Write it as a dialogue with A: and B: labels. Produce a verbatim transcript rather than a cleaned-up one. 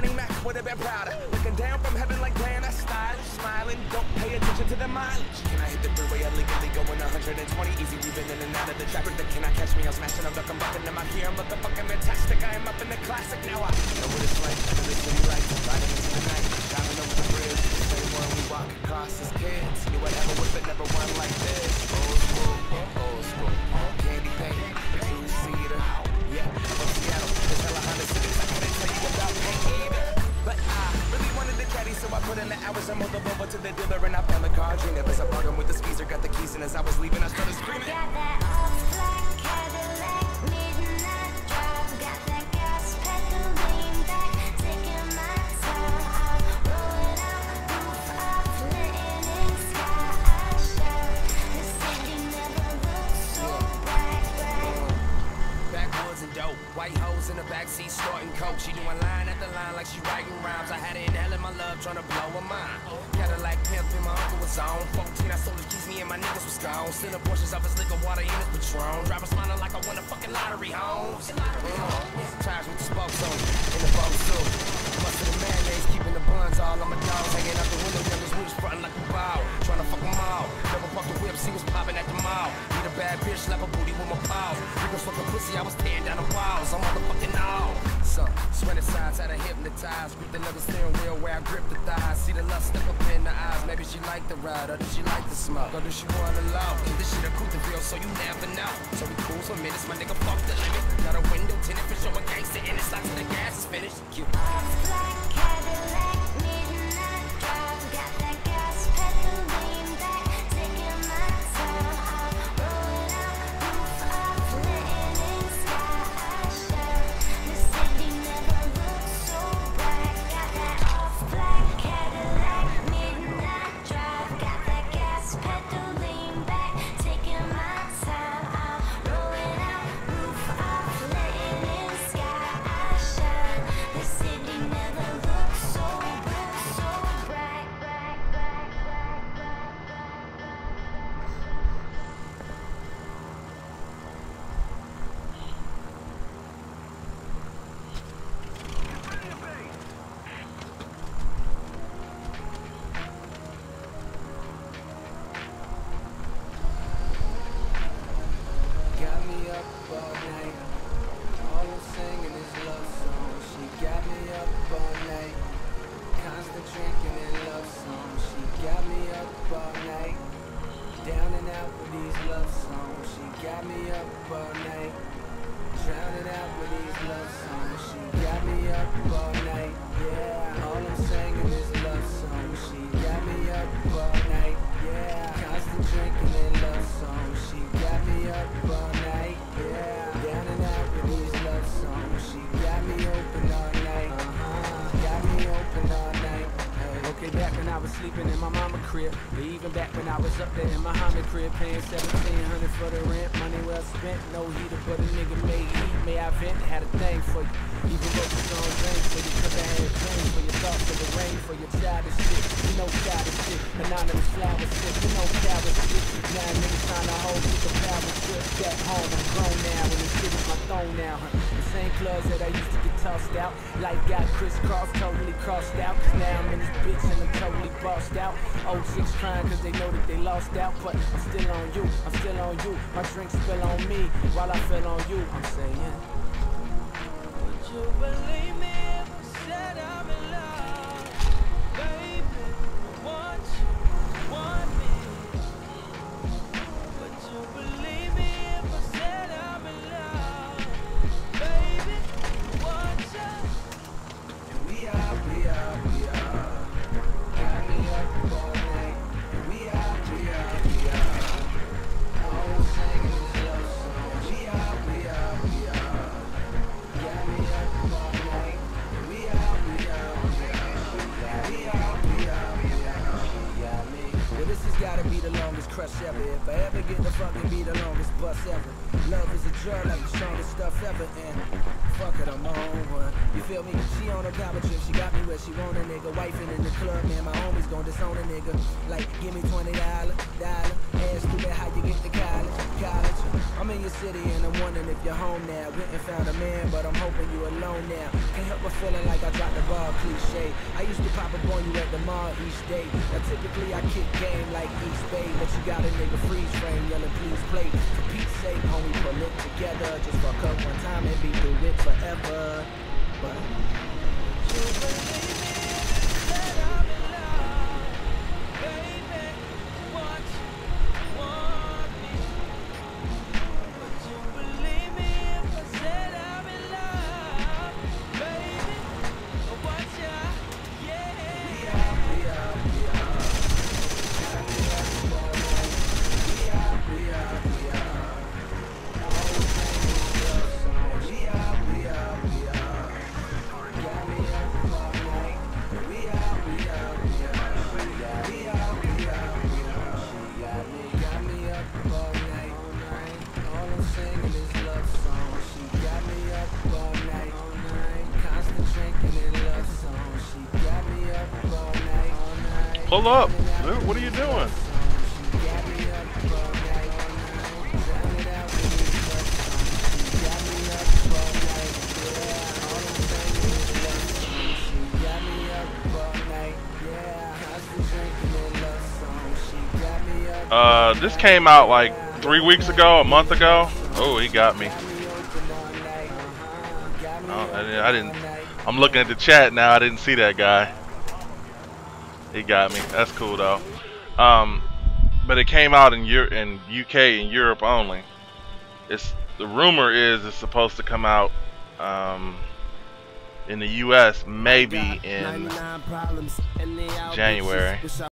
A: Bernie Mac would have been prouder. Looking down from heaven like damn, that's stylish. Smiling, don't pay attention to the mileage. Can I hit the freeway illegally going one hundred twenty? Easy weaving in and out of the traffic. But can I catch me? I'm smashing, I'm ducking, bucking. Am I here? I'm looking fucking fantastic. I am up in the classic. Now I know what it's like. I really city lights. Riding into the night. Driving over the bridge. Same where we walk across as kids. Knew whatever was, but never one like this. Old school, old school. Candy paint, two-seater. Yeah, from Seattle. There's hella Honda cities. I couldn't tell you about paint either. But I really wanted the caddy, so I put in the hours and moved over to the dealer, and I found the car. Dreamed as I bargained with the skeezer, got the keys, and as I was leaving, I started screaming.
B: Got that old black Cadillac, midnight drive. Got that gas pedal lean back, taking my time. I'm rolling out, roof up, letting in sky shine. The city never looks so bright, bright.
A: Backwoods and dope, white hoes in the backseat, snorting coke. She doing line after line like she writing rhymes. I had it in hell in my love, trying to blow her mind. Cadillac pimpin', my uncle was on. fourteen, I sold his keys, me and my niggas was gone. Still portions of his liquor, water in his Patron. Driver smiling like I won a fucking lottery, homes. Mm. Tires with the spokes on, in the boat suit. Mustard and mayonnaise, keeping the buns all on my dogs. Hanging out the window, niggas we was frontin' like a ball. Trying to fuck them all. Never parked the whip, see was popping at the mall. Need a bad bitch, slap a booty with my paws. Niggas fucking pussy, I was tearing down the walls. I'm motherfucking all. So, sweating sides, had her hypnotized. Grip the leather steering wheel where I grip the thighs. See the lust step up in the eyes. Maybe she like the ride, or does she like the smoke? Or does she want to love? This shit a cool to feel, so you never know. So we cool for minutes, my nigga fuck the limit. Got a window tinted for showing gangsta in it. Slide to the gas is finished. You.
B: Old black Cadillac, midnight drive. Got that gas pedal lean back, taking my time. I'm rolling out, roof up, letting in sky shine. The city never looks so bright. Got that old black Cadillac, midnight drive. Got that gas pedal lean back, taking my time. I'm rolling out, roof up, letting in sky shine. The city never looks so bright, so bright, bright, bright, bright, bright,
C: Got me up all night. All I'm singing is love songs. She got me up all night. Constant drinking and love songs. She got me up all night. Down and out with these love songs. She got me up all night. Drowning out with these love songs. She got me up all night. Yeah. All I'm singing is love songs. She got me up all night. Yeah. Constant drinking and love songs. She got me up all night. Yeah. Down and out with these love songs. She got me open all night. Uh-huh. Got me open all night. Hey. Okay, back when I was sleeping in my mama crib, or even back when I was up there in my Muhammad crib, paying seventeen hundred for the rent, money well spent, no heater, but a nigga made heat. May I vent? Had a thing for you. Even though you don't drink for you, cause I had dreams for your thoughts of the rain, for your childish shit. You know childish shit, anonymous flower shit. You know coward shit. Now niggas trying to hold me the power trip. Back home, I'm grown now, and this shit is my throne now. Huh? The same clubs that I used to get tossed out. Life got crisscrossed, totally crossed out. Cause now I'm in this bitch and I'm totally bossed out. Old chicks crying cause they know that they lost out. But I'm still on you, I'm still on you. My drink spill on me while I fell on you. I'm saying, would you believe me if I said I'm in love? Baby, I want you, want me. Would you believe me if I said I'm in love? Baby, I want you. And we are, we are, we are. Got me up all night. And we are, we are, we are. All I'm singing is love songs. We are, we are, we are. Got me up all night. And we are, we are, we are. We are, we are, we are. She got me. Well, this has gotta be the longest crush ever. If I ever get to fucking be the longest bus ever. Love is a drug like the strongest stuff ever. And fuck it, I'm on one. You feel me? She on a power trip. She got me where she want a nigga. Wifing in the club, man. My homies gon' disown a nigga. Like, give me twenty dollars, dollar. Ask stupid how you get to college, college. I'm in your city and I'm wondering if you're home now. Went and found a man, but I'm hoping you alone now. Can't help but feeling like I dropped the ball sound cliche. I used to pop up on you at the mall each day. Now typically I kick game like East Bay, but you got a nigga freeze frame yelling please play. For Pete's sake, homie, pull it together. Just fuck up one time and be through it forever. But you believe me that I'm in love, baby. What you want me? Would you believe me if I said I'm in love, baby? What ya? Yeah. We are, we are, we are. We are, we are, we are. Always singing love songs. We are, we are, we are. Got me up all night. We are, we are, we are. We are, we are, we are, we are. She got me, got me up all night. All I'm singing is love songs. She got me up all night. Constant drinking and love songs. She got me up all night.
D: Pull up. Dude, what are you doing?
C: She got me up all night. Drown it out with these love songs. She got me up all night. Yeah, all I'm singing is love songs. She got me up all night. Yeah, constant drinking and love songs. She got me up.
D: Uh, this came out like three weeks ago, a month ago. Oh, he got me. Oh, I didn't, I didn't. I'm looking at the chat now. I didn't see that guy. He got me. That's cool though. Um, but it came out in Europe, in U K and Europe only. It's the rumor is it's supposed to come out um, in the U S maybe in January.